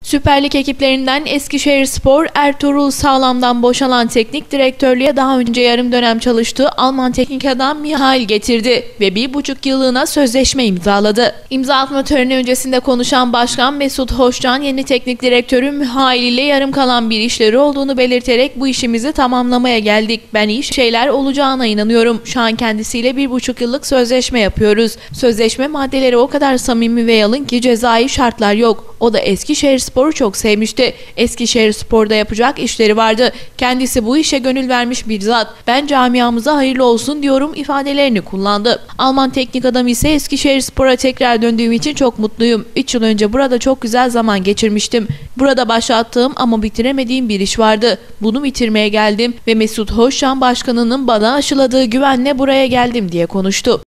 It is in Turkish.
Süper Lig ekiplerinden Eskişehirspor, Ertuğrul Sağlam'dan boşalan teknik direktörlüğe daha önce yarım dönem çalıştığı Alman teknik adam Michail getirdi ve 1,5 yıllığına sözleşme imzaladı. İmza atma töreni öncesinde konuşan Başkan Mesut Hoşcan, yeni teknik direktörü Michail ile yarım kalan bir işleri olduğunu belirterek bu işimizi tamamlamaya geldik. Ben iyi şeyler olacağına inanıyorum. Şu an kendisiyle 1,5 yıllık sözleşme yapıyoruz. Sözleşme maddeleri o kadar samimi ve yalın ki cezai şartlar yok. O da Eskişehirspor'u çok sevmişti. Eskişehirspor'da yapacak işleri vardı. Kendisi bu işe gönül vermiş bir zat. Ben camiamıza hayırlı olsun diyorum ifadelerini kullandı. Alman teknik adam ise Eskişehirspor'a tekrar döndüğüm için çok mutluyum. 3 yıl önce burada çok güzel zaman geçirmiştim. Burada başlattığım ama bitiremediğim bir iş vardı. Bunu bitirmeye geldim ve Mesut Hoşcan Başkanı'nın bana aşıladığı güvenle buraya geldim diye konuştu.